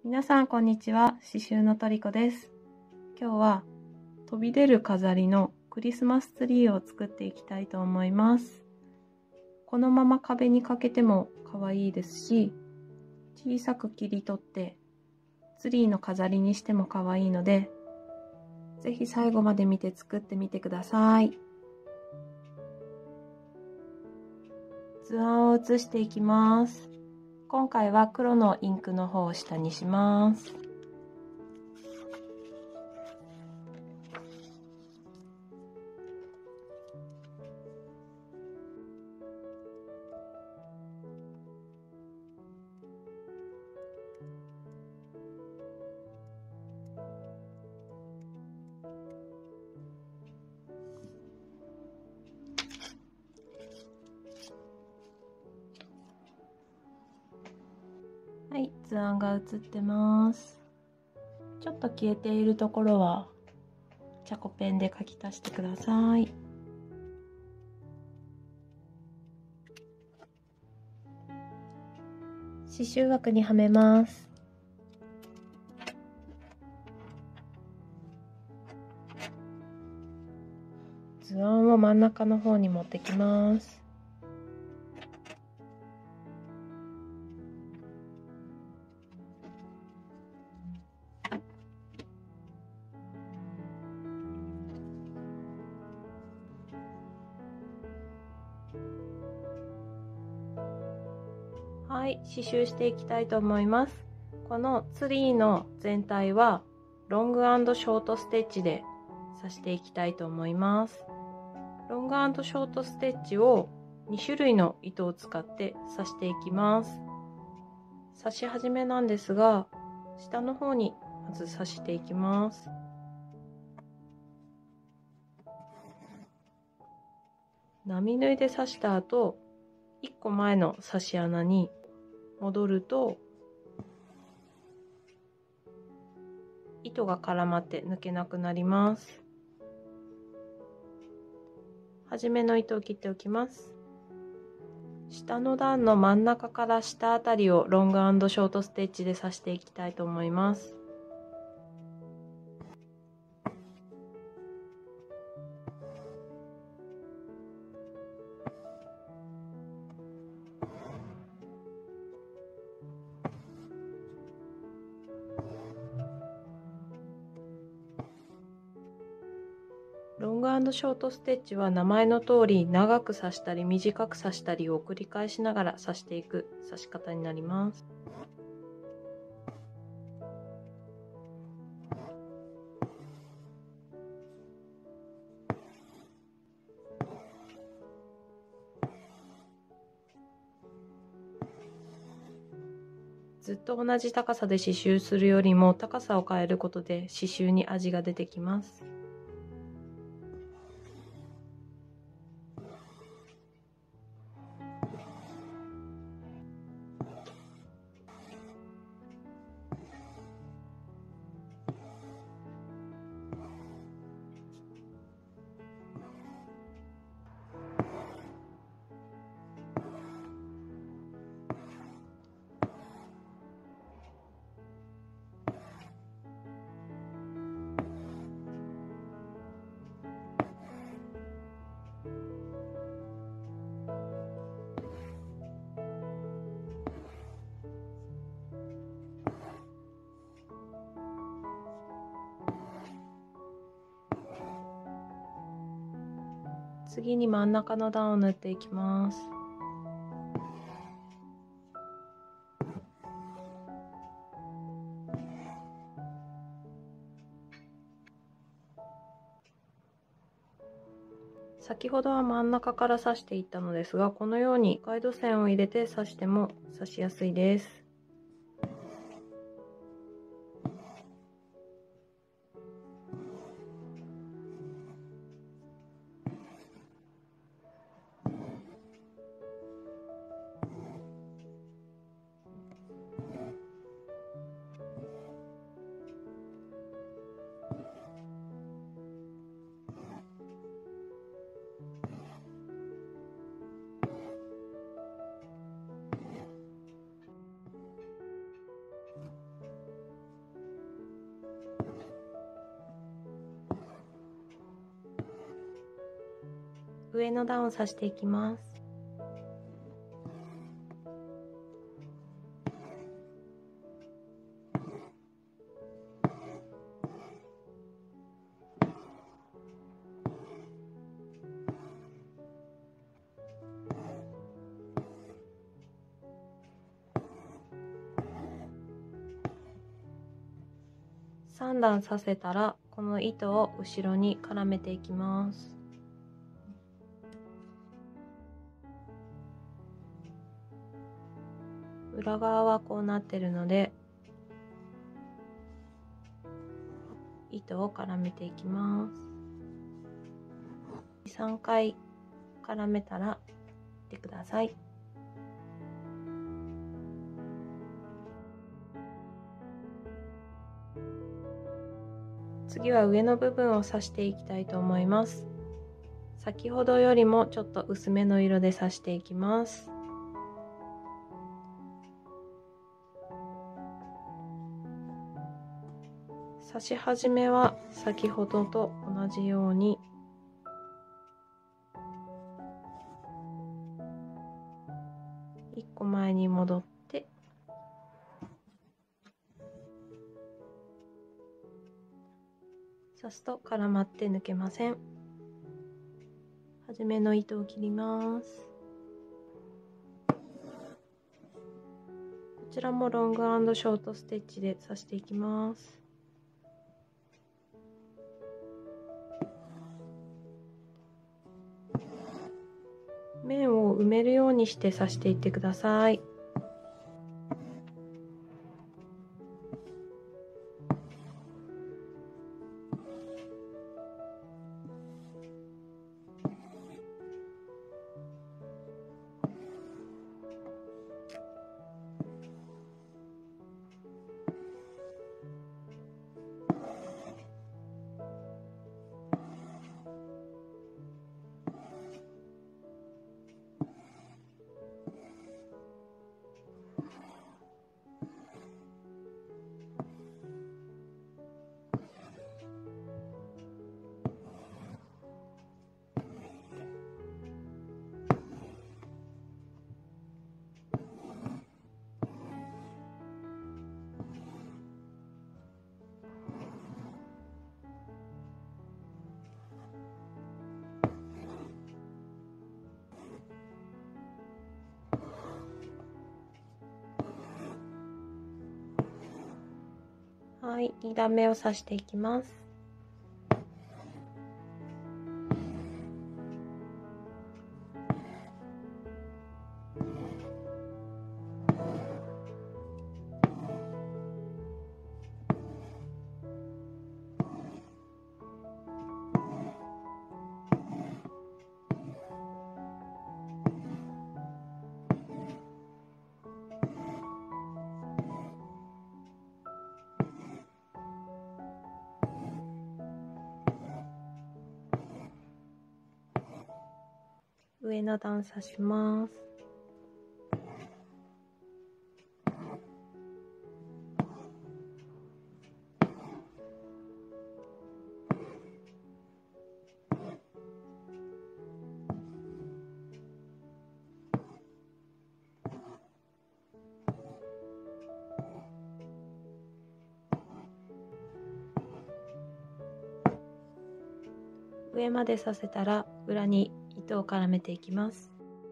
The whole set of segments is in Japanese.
皆さんこんにちは。刺繍のトリコです。今日は飛び出る飾りのクリスマスツリーを作っていきたいと思います。このまま壁にかけても可愛いですし、小さく切り取ってツリーの飾りにしても可愛いので、ぜひ最後まで見て作ってみてください。図案を写していきます。今回は黒のインクの方を下にします。はい、図案が写ってます。ちょっと消えているところはチャコペンで書き足してください。刺繍枠にはめます。図案を真ん中の方に持ってきます。はい、刺繍していきたいと思います。このツリーの全体はロング&ショートステッチで刺していきたいと思います。ロング&ショートステッチを2種類の糸を使って刺していきます。刺し始めなんですが、下の方にまず刺していきます。並縫いで刺した後、1個前の刺し穴に戻ると糸が絡まって抜けなくなります。初めの糸を切っておきます。下の段の真ん中から下あたりをロング&ショートステッチで刺していきたいと思います。ロング&ショートステッチは名前の通り長く刺したり短く刺したりを繰り返しながら刺していく刺し方になります。ずっと同じ高さで刺繍するよりも高さを変えることで刺繍に味が出てきます。次に真ん中の段を縫っていきます。先ほどは真ん中から刺していったのですが、このようにガイド線を入れて刺しても刺しやすいです。 上の段を刺していきます。3段刺せたら、この糸を後ろに絡めていきます。裏側はこうなってるので、糸を絡めていきます。3回絡めたら切ってください。次は上の部分を刺していきたいと思います。先ほどよりもちょっと薄めの色で刺していきます。刺し始めは先ほどと同じように1個前に戻って刺すと絡まって抜けません。初めの糸を切ります。こちらもロング&ショートステッチで刺していきます。面を埋めるようにして刺していってください。はい、2段目を刺していきます。上の段刺します。上まで刺せたら裏に糸を絡めていきます。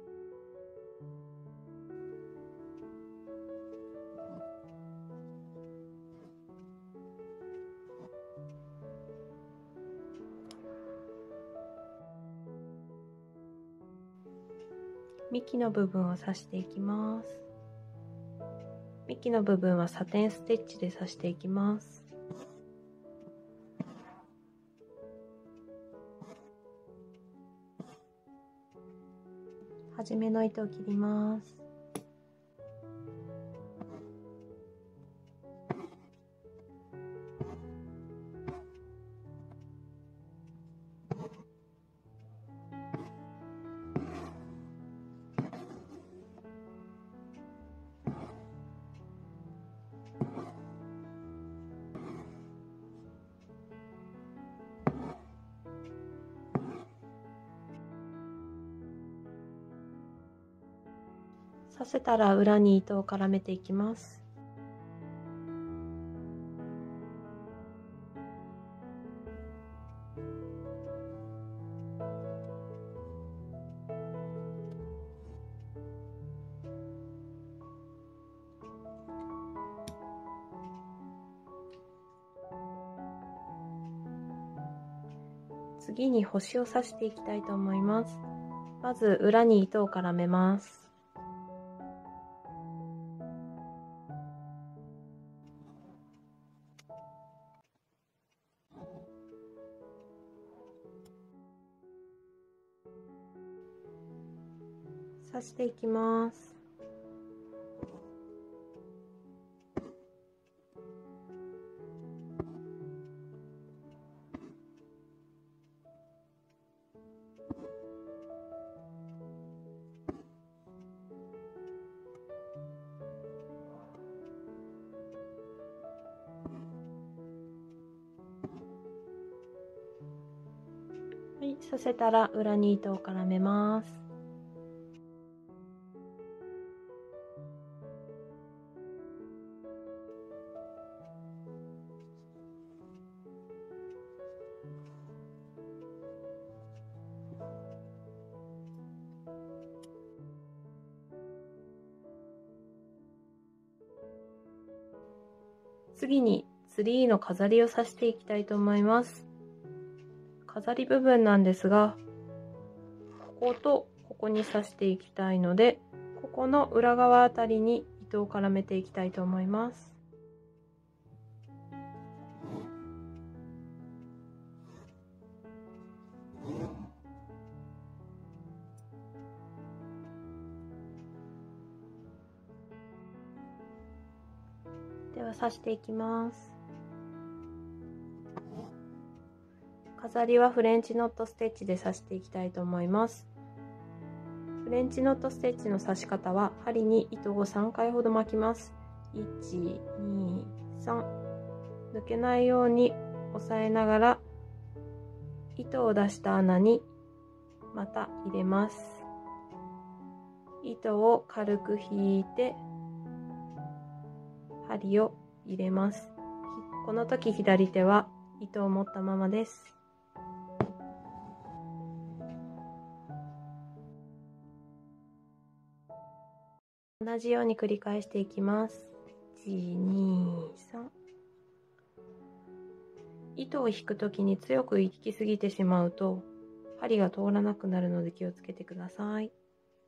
幹の部分を刺していきます。幹の部分はサテンステッチで刺していきます。初めの糸を切ります。 刺せたら裏に糸を絡めていきます。次に星を刺していきたいと思います。まず裏に糸を絡めます。刺していきます。はい、刺せたら裏に糸を絡めます。次にツリーの飾りを刺していきたいと思います。飾り部分なんですが、こことここに刺していきたいので、ここの裏側あたりに糸を絡めていきたいと思います。では刺していきます。飾りはフレンチノットステッチで刺していきたいと思います。フレンチノットステッチの刺し方は、針に糸を3回ほど巻きます。1、2、3。抜けないように押さえながら、糸を出した穴にまた入れます。糸を軽く引いて、針を入れます。この時左手は糸を持ったままです。同じように繰り返していきます。1、2、3。糸を引くときに強く引きすぎてしまうと針が通らなくなるので気をつけてください。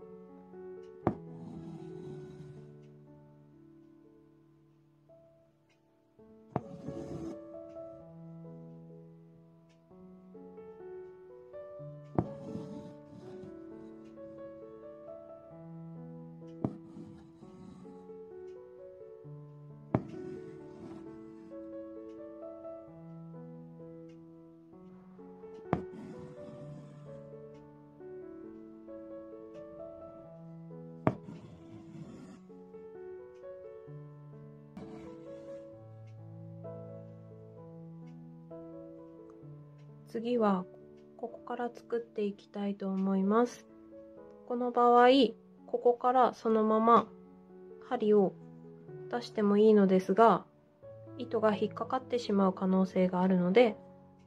次はここから作っていきたいと思います。この場合、ここからそのまま針を出してもいいのですが、糸が引っかかってしまう可能性があるので、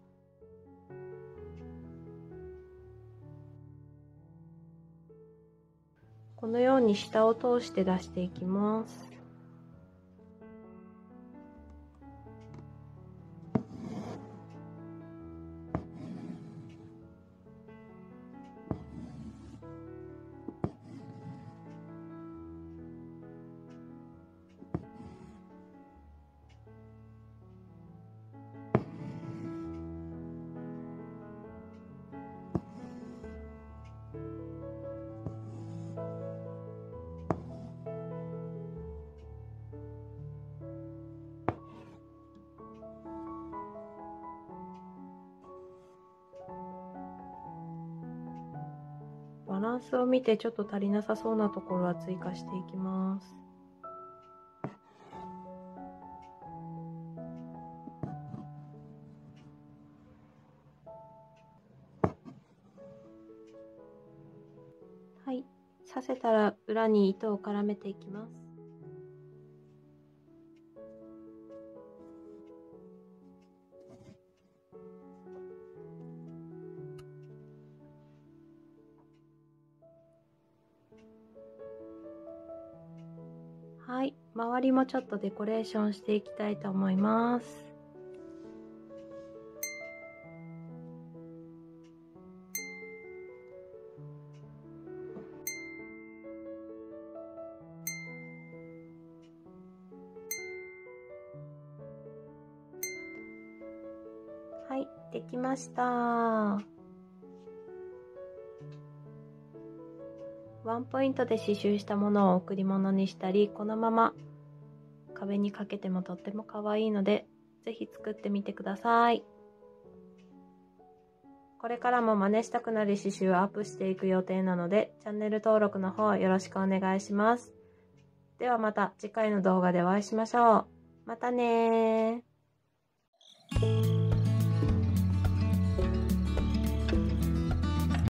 このように下を通して出していきます。バランスを見てちょっと足りなさそうなところは追加していきます。はい、 刺せたら裏に糸を絡めていきます。はい、周りもちょっとデコレーションしていきたいと思います。はい、できました。ワンポイントで刺繍したものを贈り物にしたり、このまま壁にかけてもとっても可愛いので、ぜひ作ってみてください。これからも真似したくなる刺繍をアップしていく予定なので、チャンネル登録の方よろしくお願いします。ではまた次回の動画でお会いしましょう。またねー。